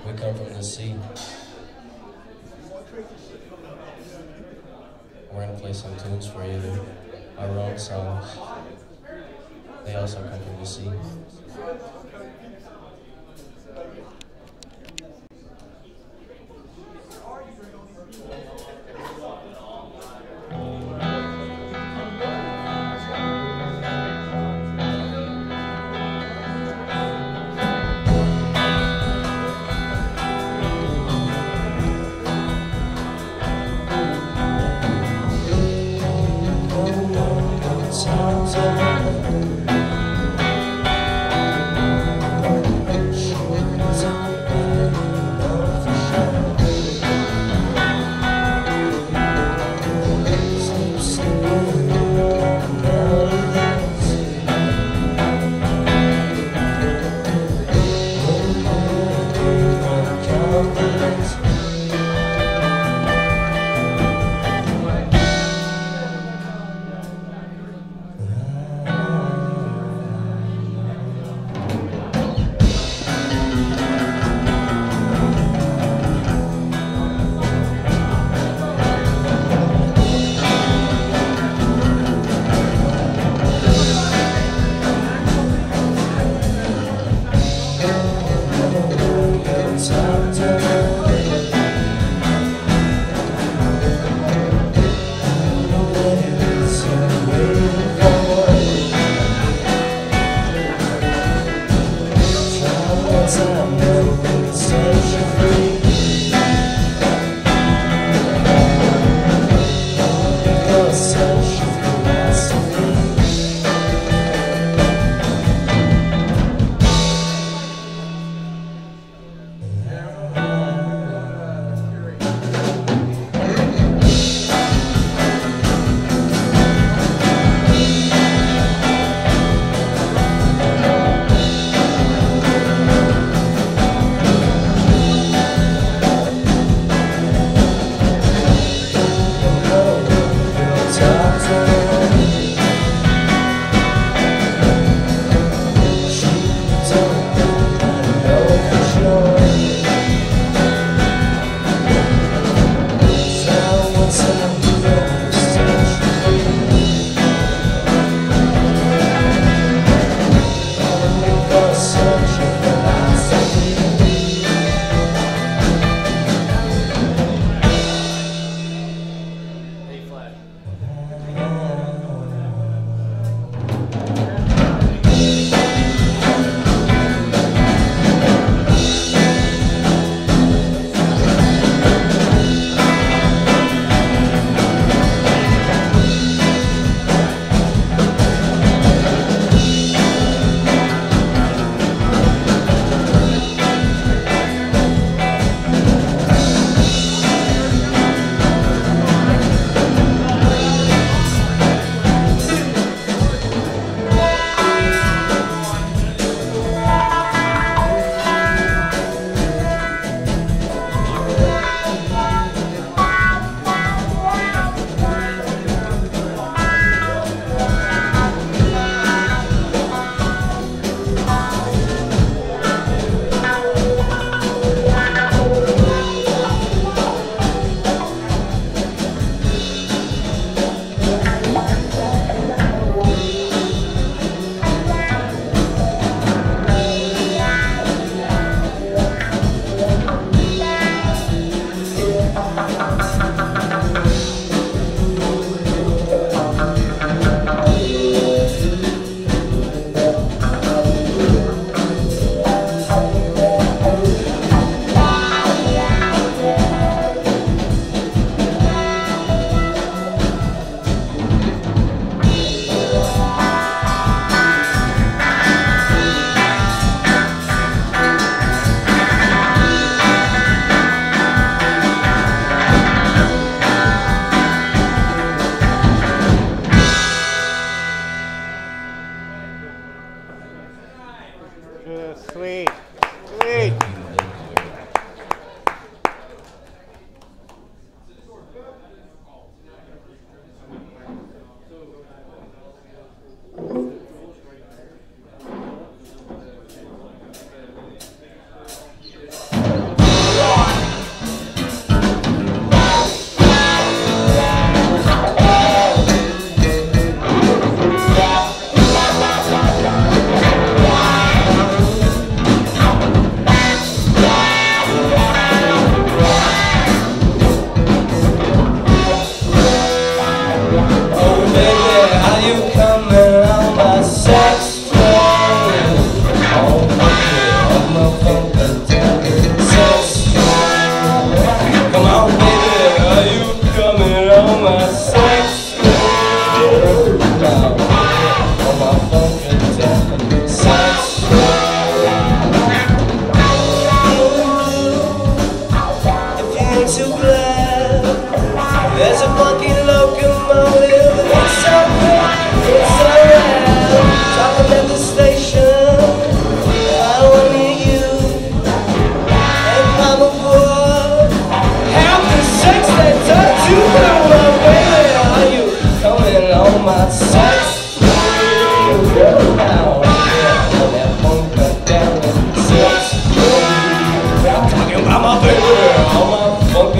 We come from the sea. We're gonna play some tunes for you, our own songs. They also come from the sea.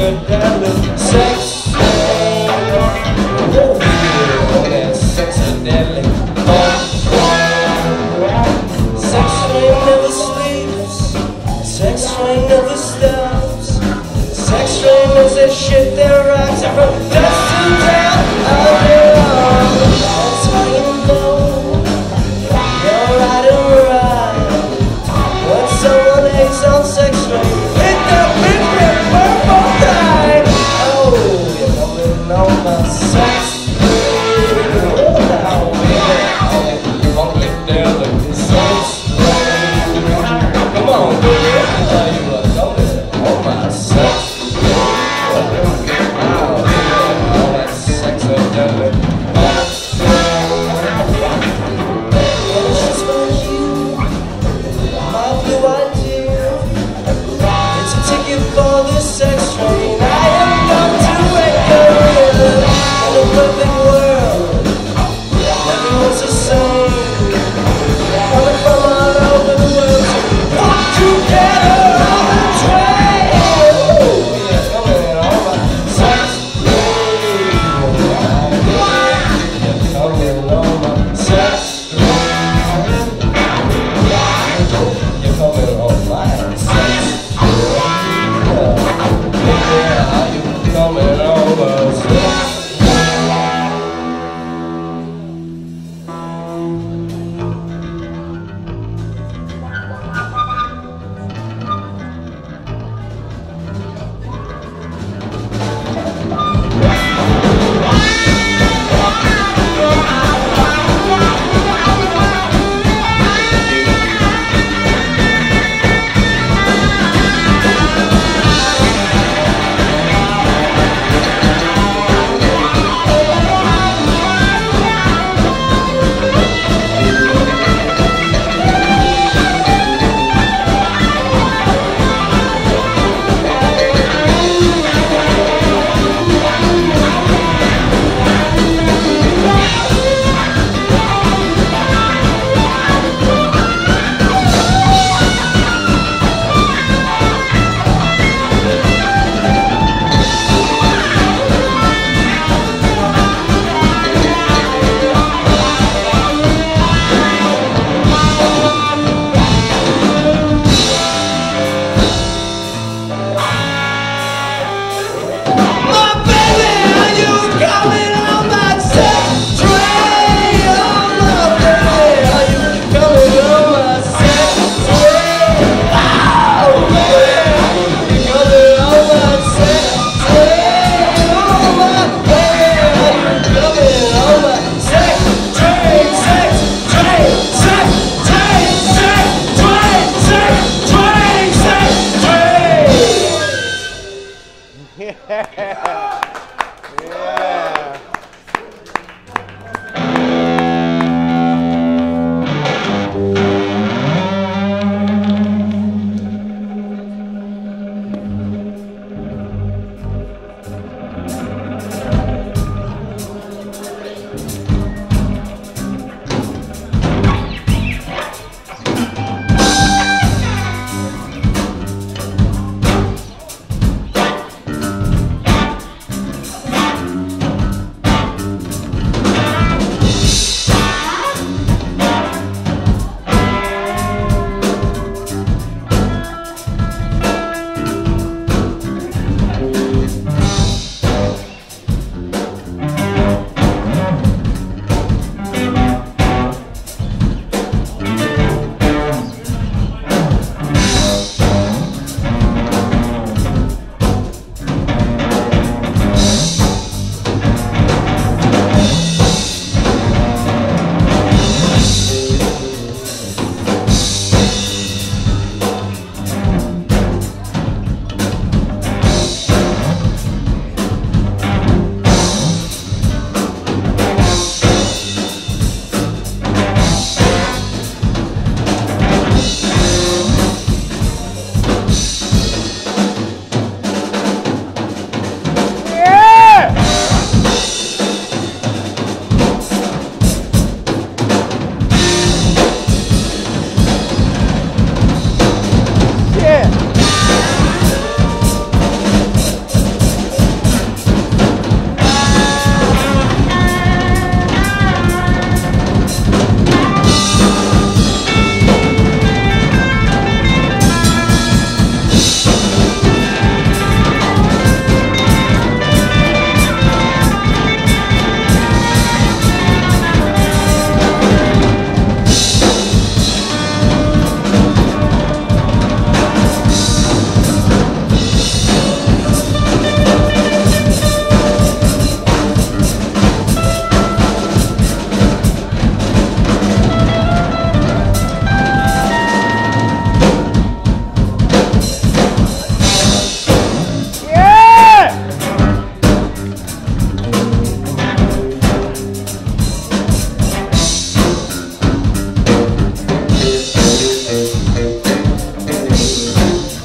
Funkadelic Sex Train. Oh, that sexadelic Sex Train never sleeps, Sex Train never stops. Sex Train is that shit that rocks it from dust to down. Oh yeah, that's how you know you're right and right. When someone hates on Sex Train, hit that big red purple time. Oh, you're coming on my sex train. Oh, now we're Funkadelic Sex Train. Come on, baby, you are coming on my sex train. Wow, all that sex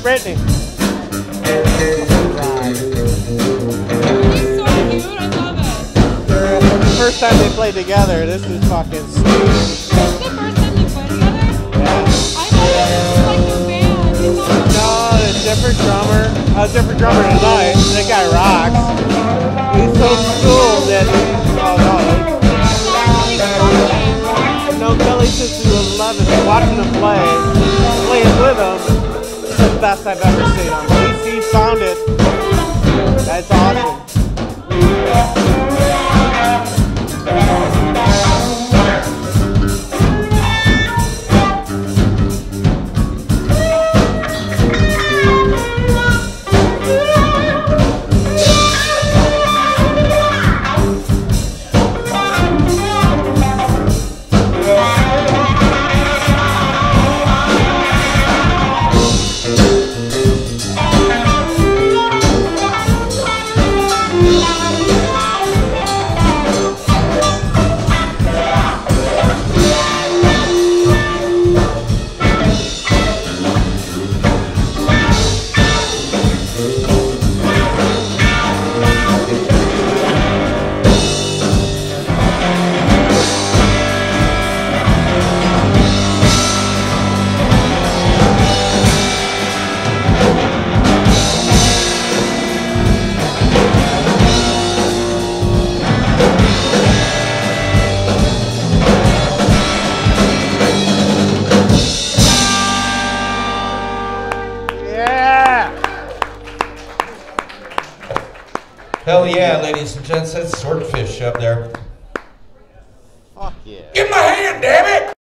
Brittany. The first time they played together, this is fucking sweet. This is the first time they played together? Yeah. I thought this was like a band. No, a different drummer. A different drummer tonight. That guy rocks. He's so cool that no, Kelly since he was 11, watching him play, playing with him. It's the best I've ever seen him. He found it. That's awesome. Hell yeah, ladies and gents, that's Swordfish up there. Fuck yeah.